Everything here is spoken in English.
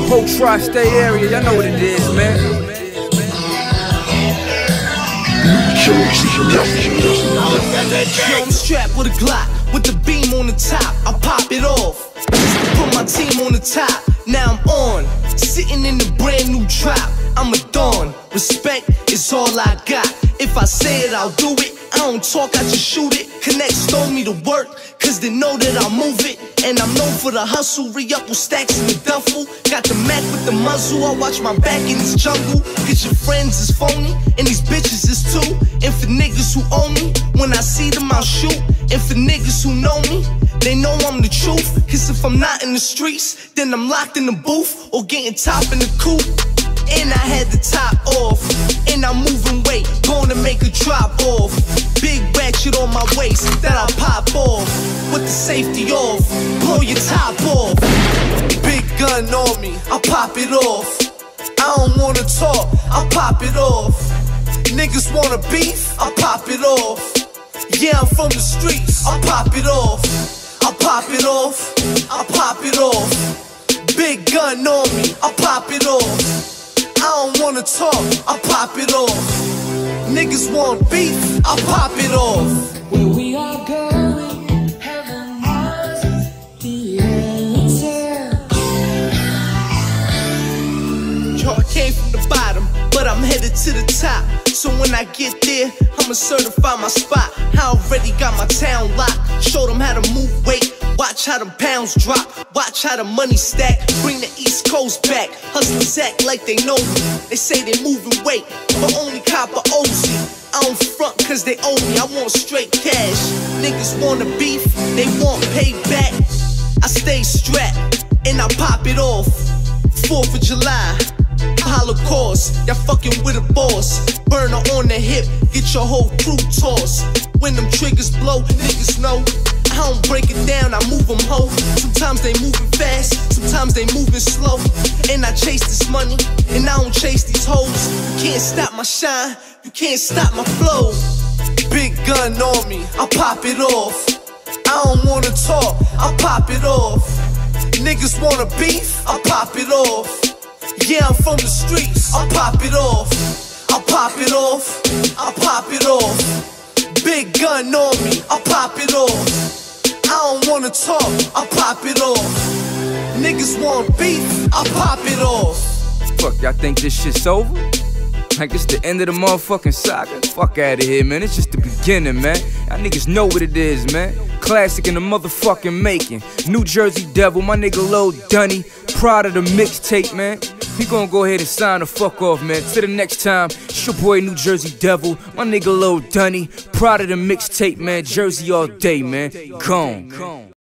Whole tri-state area, y'all know what it is, man. Yo, I'm strapped with a Glock, with the beam on the top. I pop it off, put my team on the top. Now I'm on, sitting in the brand new trap. I'm a dawn, respect is all I got. If I say it, I'll do it. I don't talk, I just shoot it. Connects told me to work, cause they know that I'll move it. And I'm known for the hustle, re-up with stacks in the duffel. Got the Mac with the muzzle, I watch my back in this jungle. Cause your friends is phony, and these bitches is too. And for niggas who own me, when I see them I'll shoot. And for niggas who know me, they know I'm the truth. Cause if I'm not in the streets, then I'm locked in the booth or getting top in the coupe. And I had the top off, and I'm moving weight, gonna make a drop off. Big ratchet on my waist that I'll pop off, with the safety off, blow your top off. Big gun on me, I'll pop it off. I don't wanna talk, I'll pop it off. Niggas wanna beef, I'll pop it off. Yeah, I'm from the streets, I'll pop it off. I'll pop it off, I'll pop it off. Big gun on me, I'll pop it off. I don't wanna talk, I'll pop it off. Niggas want beef, I'll pop it off. Where we are going, heaven knows the answer. Yo, I came from the bottom, but I'm headed to the top. So when I get there, I'ma certify my spot. I already got my town locked, show them how to move weight. Watch how them pounds drop, watch how the money stack. Bring the East Coast back, hustlers act like they know me. They say they moving weight, but only copper OZ. I don't front cause they owe me, I want straight cash. Niggas wanna beef, they want payback. I stay strapped, and I pop it off. 4th of July, Holocaust, y'all fucking with a boss. Burner on the hip, get your whole crew tossed. When them triggers blow, niggas know I don't break it down, I move them ho. Sometimes they moving fast, sometimes they moving slow. And I chase this money, and I don't chase these hoes. You can't stop my shine, you can't stop my flow. Big gun on me, I'll pop it off. I don't wanna talk, I'll pop it off. Niggas wanna beef, I'll pop it off. Yeah, I'm from the streets, I'll pop it off. I'll pop it off, I'll pop it off. Big gun on me, I'll pop it off. I don't wanna talk, I'll pop it off. Niggas want beef, I'll pop it off. Fuck, y'all think this shit's over? Like it's the end of the motherfucking saga? Fuck out of here, man. It's just the beginning, man. Y'all niggas know what it is, man. Classic in the motherfucking making. New Jersey Devil, my nigga Lil Dunny. Proud of the mixtape, man. We gon' go ahead and sign the fuck off, man. Till the next time, it's your boy New Jersey Devil, my nigga Lil Dunny. Proud of the mixtape, man. Jersey all day, man. Gone.